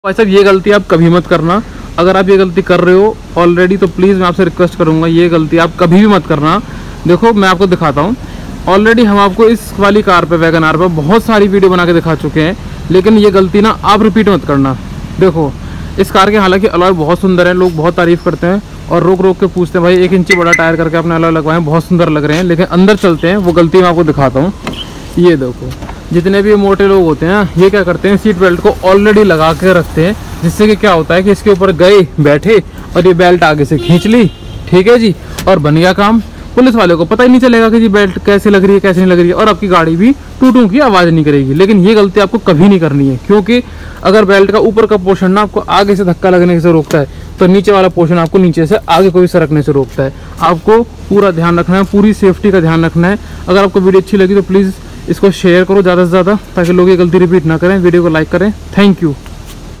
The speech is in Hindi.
भाई साहब ये गलती आप कभी मत करना। अगर आप ये गलती कर रहे हो ऑलरेडी तो प्लीज़ मैं आपसे रिक्वेस्ट करूंगा ये गलती आप कभी भी मत करना। देखो मैं आपको दिखाता हूँ, ऑलरेडी हम आपको इस वाली कार पे वैगन आर पे बहुत सारी वीडियो बना के दिखा चुके हैं, लेकिन ये गलती ना आप रिपीट मत करना। देखो इस कार के हालांकि अलॉय बहुत सुंदर है, लोग बहुत तारीफ़ करते हैं और रोक रोक के पूछते हैं भाई 1 इंची बड़ा टायर करके अपने अलॉय लगवाए हैं, बहुत सुंदर लग रहे हैं, लेकिन अंदर चलते हैं वो गलती मैं आपको दिखाता हूँ। ये देखो जितने भी ये मोटे लोग होते हैं ये क्या करते हैं, सीट बेल्ट को ऑलरेडी लगा के रखते हैं, जिससे कि क्या होता है कि इसके ऊपर गए बैठे और ये बेल्ट आगे से खींच ली, ठीक है जी, और बन गया काम। पुलिस वाले को पता ही नहीं चलेगा कि जी बेल्ट कैसे लग रही है कैसे नहीं लग रही है, और आपकी गाड़ी भी टूटू की आवाज़ नहीं करेगी। लेकिन ये गलती आपको कभी नहीं करनी है, क्योंकि अगर बेल्ट का ऊपर का पोर्शन ना आपको आगे से धक्का लगने से रोकता है तो नीचे वाला पोर्शन आपको नीचे से आगे को भी सरकने से रोकता है। आपको पूरा ध्यान रखना है, पूरी सेफ्टी का ध्यान रखना है। अगर आपको वीडियो अच्छी लगी तो प्लीज़ इसको शेयर करो ज़्यादा से ज़्यादा, ताकि लोग ये गलती रिपीट ना करें। वीडियो को लाइक करें। Thank you.